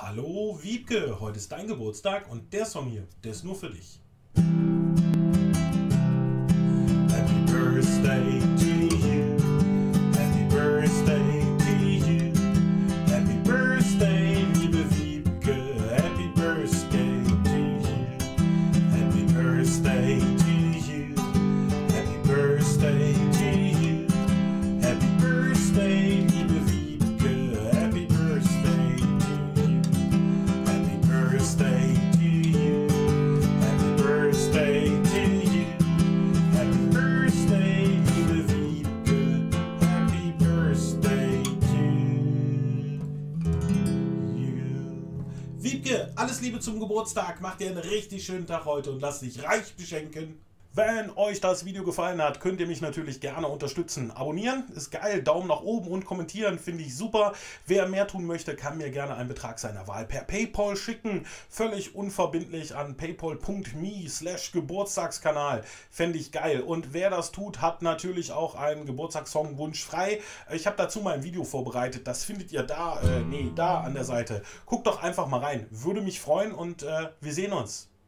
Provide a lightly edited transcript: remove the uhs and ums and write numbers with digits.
Hallo Wiebke, heute ist dein Geburtstag und der Song hier, der ist nur für dich. Happy Birthday to you, Happy Birthday to you, Happy Birthday, liebe Wiebke, Happy Birthday to you, Happy Birthday to you, Happy Birthday to you, Happy Birthday, liebe Wiebke, Happy Birthday to you, Happy Birthday to you, Happy Birthday to you, Happy Birthday, liebe Wiebke, Happy Birthday to you. Wiebke, alles Liebe zum Geburtstag, mach dir einen richtig schönen Tag heute und lass dich reich beschenken. Wenn euch das Video gefallen hat, könnt ihr mich natürlich gerne unterstützen. Abonnieren ist geil, Daumen nach oben und kommentieren finde ich super. Wer mehr tun möchte, kann mir gerne einen Betrag seiner Wahl per PayPal schicken. Völlig unverbindlich an paypal.me/Geburtstagskanal. Fände ich geil. Und wer das tut, hat natürlich auch einen Geburtstagssongwunsch frei. Ich habe dazu mal ein Video vorbereitet. Das findet ihr da, da an der Seite. Guckt doch einfach mal rein. Würde mich freuen und wir sehen uns.